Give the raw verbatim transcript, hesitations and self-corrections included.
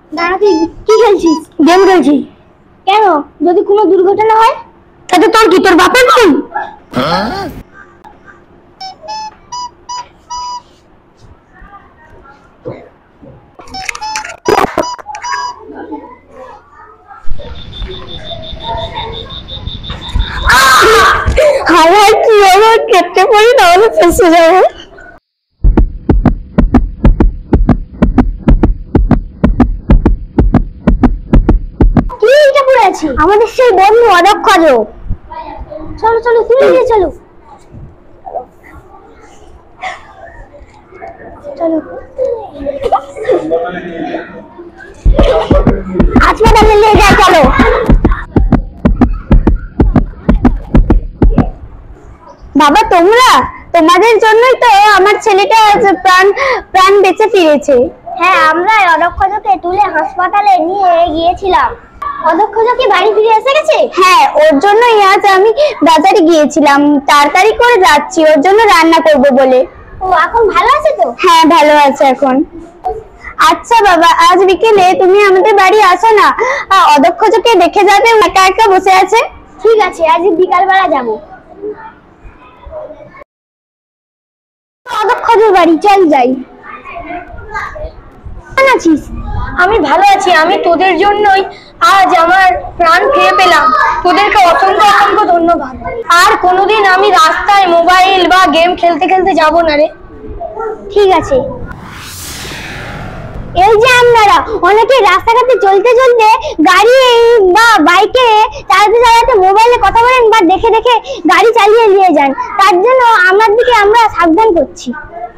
দাঁড়া, তুই কি খেলছিস? গেম খেলছি। কেন? যদি কোনো দুর্ঘটনা হয় তাতে তোর কি, তোর বাপের ফোন? হাওয়ায় কি হবে, কেটে পড়ি তাহলে ফেসে যাবো। কি এটা পড়ে আছে? আমাদের সেই বন্ধু অদক্ষজ। চলো চলো, তুলে নিয়ে চলো চলো। হাসপাতালে নিয়ে যাই, চলো। বাবা, তোমরা তোমাদের জন্যই তো আমার ছেলেটা প্রাণ প্রাণ বেঁচে ফিরেছে। হ্যাঁ, আমরা অদক্ষজকে তুলে হাসপাতালে নিয়ে গিয়েছিলাম। অদক্ষজ কি বাড়ি ফিরে এসে গেছে? হ্যাঁ, ওর জন্যই আজ আমি বাজারে গিয়েছিলাম, তাড়াতাড়ি করে যাচ্ছি ওর জন্য রান্না করব বলে। ও এখন ভালো আছে তো? হ্যাঁ, ভালো আছে এখন। আচ্ছা বাবা, আজ বিকেলে তুমি আমাদের বাড়ি আসো না, অদক্ষজকে দেখে যাবে, একা একা বসে আছে। ঠিক আছে, আজ বিকালবেলা যাবো। অদক্ষজের বাড়ি চল যাই। কেমন আছিস? আমি ভালো আছি। আমি তোদের জন্যই আজ আমার প্রাণ ফিরে পেলাম। তোদেরকে অসংখ্য অসংখ্য ধন্যবাদ। আর কোনোদিন আমি রাস্তায় মোবাইল বা গেম খেলতে খেলতে যাব না রে। ঠিক আছে। এই যে আপনারা অনেকে রাস্তাঘাটে চলতে চলতে গাড়ি বা বাইকে চালাতে চালাতে মোবাইলে কথা বলেন বা দেখে দেখে গাড়ি চালিয়ে নিয়ে যান, তার জন্য আমার দিকে আমরা সাবধান করছি।